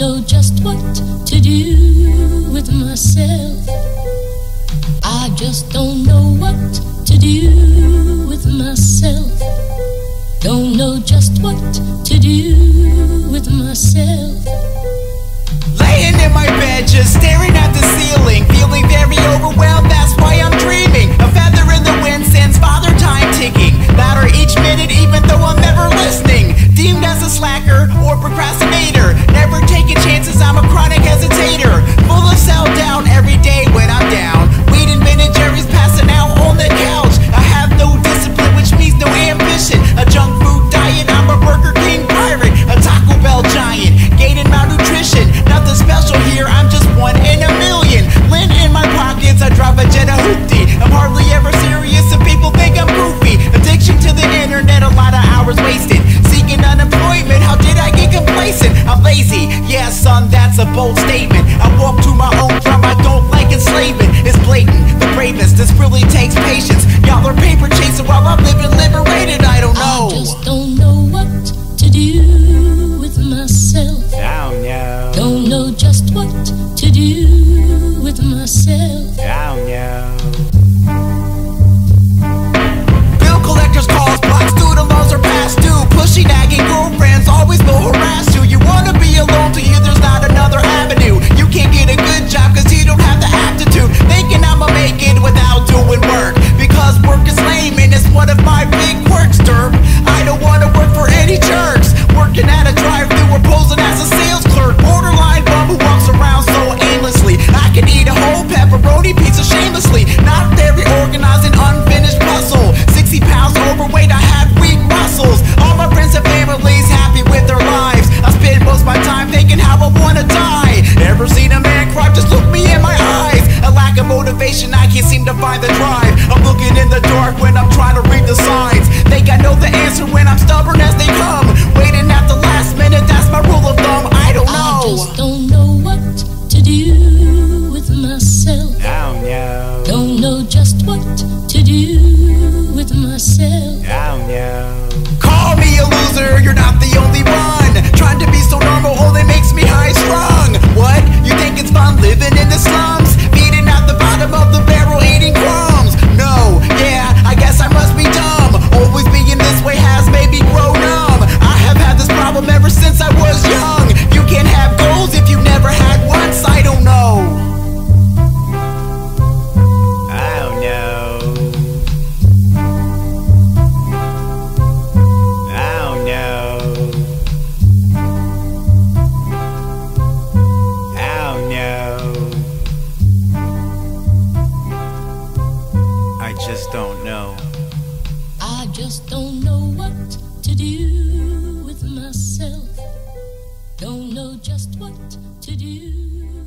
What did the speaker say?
know just what to do with myself. I just don't know what to do with myself. Don't know just what to do with myself. Laying in my bed, just staring at the ceiling, feeling very overwhelmed, that's why I'm dreaming. A feather in the wind sends father time ticking, louder each minute even though I'm never listening. Deemed as a slacker or procrastinator, never taking chances, I'm a chronic hesitator. Full of self-doubt every day when I'm down, weed and Ben and Jerry's passing out on the couch. I have no discipline, which means no ambition. A junk food diet, I'm a Burger King pirate, a Taco Bell giant, gaining malnutrition. Nothing special here, I'm just one in a million. Lint in my pockets, I drive a Jetta hoopty. I'm hardly ever serious and people think I'm goofy. Addiction to the internet, a lot of hours wasted. Seeking unemployment, how did I get complacent? I'm lazy, yeah son, that's a bold statement. I walk to my own drum, I don't like enslavement. It's blatant, the bravest, this really takes patience. Y'all are paper chasing while I'm living liberated, I don't know. I just don't know what to do with myself. Don't know just what to do with myself. Bill collectors calls, block student loans are past due. Pushy nagging girlfriends always will harass you. You wanna be alone to you, there's not another avenue. You can't get a good job cause you don't have the aptitude. Thinking I'ma make it without doing work, because work is lame and it's one of my big quirks, derp. I don't wanna work for any jerks, working at a drive-thru or posing as a sales clerk. Borderline bum who walks around so aimlessly. I can eat a whole pepperoni pizza shamelessly. Not very organized and unfinished puzzle. 60 pounds overweight, I have weak muscles. All my friends and families happy with their lives. I spend most of my time thinking how I wanna die. Ever seen a man cry? Just look me in my eyes. A lack of motivation, I can't seem to find the drive. I'm looking in the dark when I'm trying to read the signs. Think I know the answer when I'm stubborn as they come. Waiting at the last minute, that's my rule of thumb. I don't know. I just don't know what to do with myself. Don't know just what to do with myself. Call me a loser, you're not the only one. Trying to be so normal only makes me high strung. What? You think it's fun living in the slums? Feeding at the bottom of the barrel, eating crumbs? No, yeah, I guess I must be dumb. Always being this way has made me grow numb. I have had this problem ever since I was young. You can't have goals if you never had once. I don't know. I just don't know. I just don't know what to do with myself. Don't know just what to do.